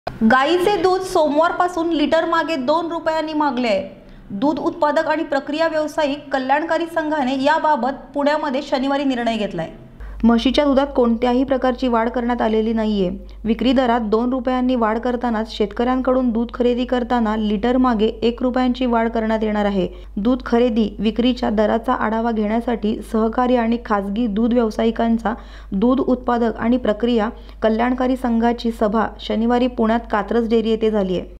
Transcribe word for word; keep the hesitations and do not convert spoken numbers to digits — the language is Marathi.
गाईचे दूध सोमवारपासून लिटर मागे दोन रुपयांनी मागले आहे। दूध उत्पादक आणि प्रक्रिया व्यावसायिक कल्याणकारी संघाने याबाबत पुण्यामध्ये शनिवारी निर्णय घेतलाय। म्हशीच्या दुधात कोणत्याही प्रकारची वाढ करण्यात आलेली नाहीये। विक्री दरात दोन रुपयांनी वाढ करतानाच शेतकऱ्यांकडून दूध खरेदी करताना लिटर मागे एक रुपयांची वाढ करण्यात येणार आहे। दूध खरेदी विक्रीच्या दराचा आढावा घेण्यासाठी सहकारी आणि खासगी दूध व्यावसायिकांचा दूध उत्पादक आणि प्रक्रिया कल्याणकारी संघाची सभा शनिवारी पुण्यात कात्रज डेअरी येथे झाली आहे।